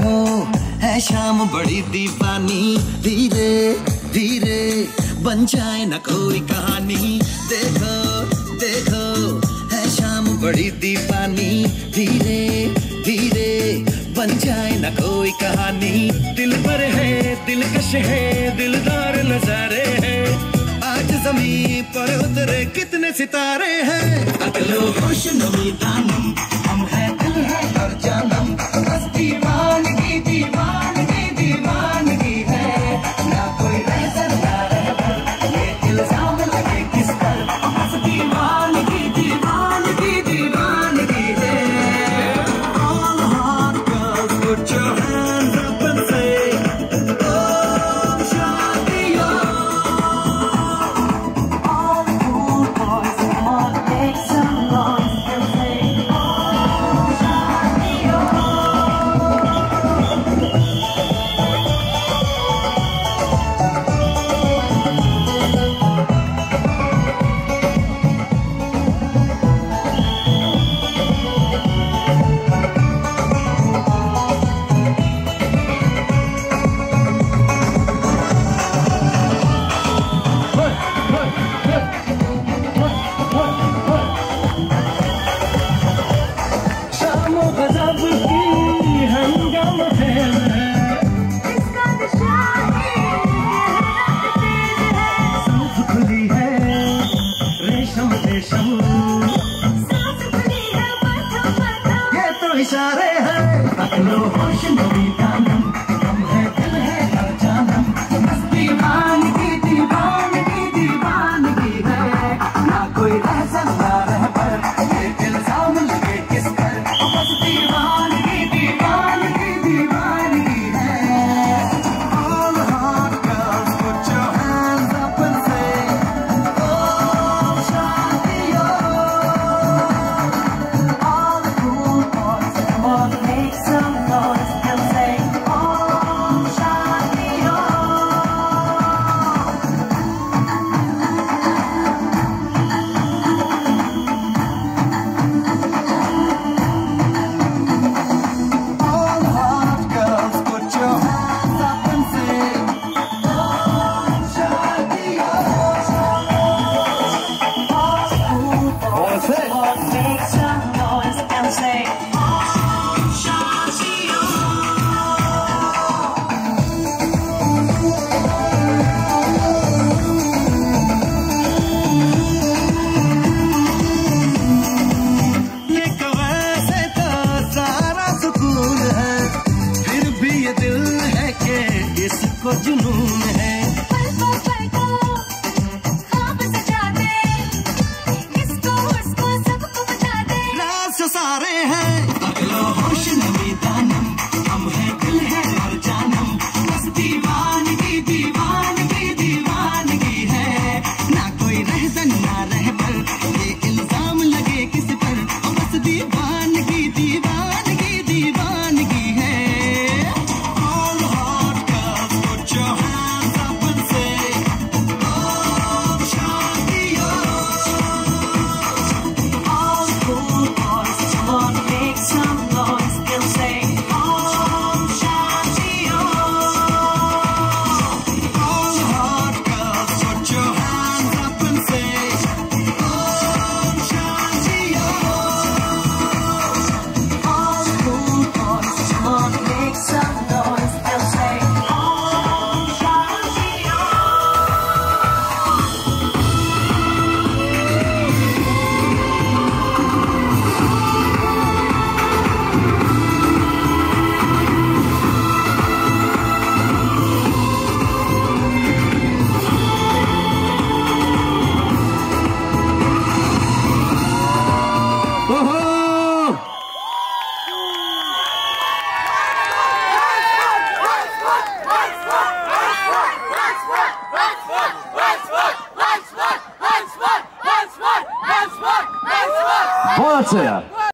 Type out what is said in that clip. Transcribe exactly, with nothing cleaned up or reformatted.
देखो है शाम बड़ी दीवानी, धीरे धीरे बन जाए न कोई कहानी। देखो देखो है शाम बड़ी दीवानी, धीरे धीरे बन जाए न कोई कहानी। दिल पर है दिलकश है दिलदार नजारे हैं, आज ज़मीं पर उतरे कितने सितारे हैं। अगलो खुश नमी दानम हम है दिल है हर जानम, बस दीवानगी दीवानगी दीवानगी है, ना कोई रहसर ना रहबर ये इल्जाम लगे किस पर, बस दीवानगी दीवानगी दीवानगी है। All hot girls put your hands up and say oh शादियों। All the cool boys come on make some noise and say oh शादियों। शामो गजब की हंगामा फैल है, इसका नशा है रंग तेज है, सांस खुली है रेशम रेशम, सांस खुली है मथम मथम, ये तो इशारे हैं। अगलो होश नमी दानम हम है दिल है हर जानम, बस दीवानगी दीवानगी दीवानगी है, ना कोई रहसर ना रहबर ये इल्जाम लगे किस पर, बस दीवानगी दीवानगी दीवानगी है। All hot girls put your hands up and say oh शादियों। all the cool boys come on make some noise and say oh शादियों। All hot girls put your hands up and say oh शादियों। all the cool boys come on make some noise and say oh शादियों। लेकिन वैसे तो सारा सुकून है, फिर भी ये दिल है कि इसको जुनून है। पल को पल को ख्वाब सजा दे, इसको उसको सबको बता दे, राज सारे हैं। अगलो होश नमी दानम हम है दिल है हर जानम, बस दीवानगी दीवानगी दीवानगी है, ना कोई रहसन ना रहबर ये इल्जाम लगे किस पर, बस दीवानगी दीवानगी दीवानगी है। All hot girls put your hands up and say oh शादियों। all the cool boys come on make some noise and say oh शादियों। All hot girls put your hands up and say oh शादियों। all the cool boys come on make some noise and say oh शादियों। बहुत अच्छा यार।